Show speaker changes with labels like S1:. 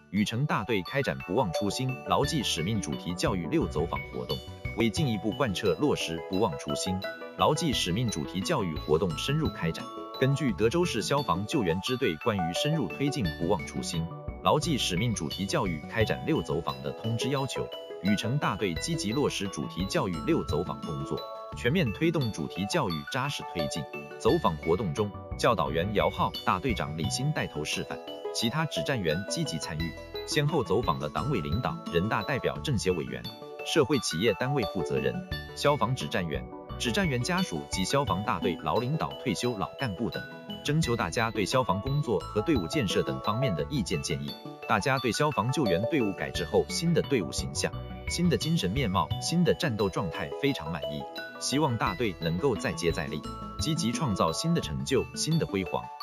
S1: 禹城大队开展不忘初心、牢记使命主题教育6走访活动，为进一步贯彻落实不忘初心、牢记使命主题教育活动深入开展，根据德州市消防救援支队关于深入推进不忘初心、牢记使命主题教育开展6走访的通知要求，禹城大队积极落实主题教育6走访工作，全面推动主题教育扎实推进。走访活动中，教导员姚浩、大队长李欣带头示范，其他指战员积极参与，先后走访了党委领导、人大代表、政协委员、社会企业单位负责人、消防指战员、指战员家属及消防大队老领导、退休老干部等，征求大家对消防工作和队伍建设等方面的意见建议。大家对消防救援队伍改制后新的队伍形象、新的精神面貌、新的战斗状态非常满意，希望大队能够再接再厉，积极创造新的成就、新的辉煌。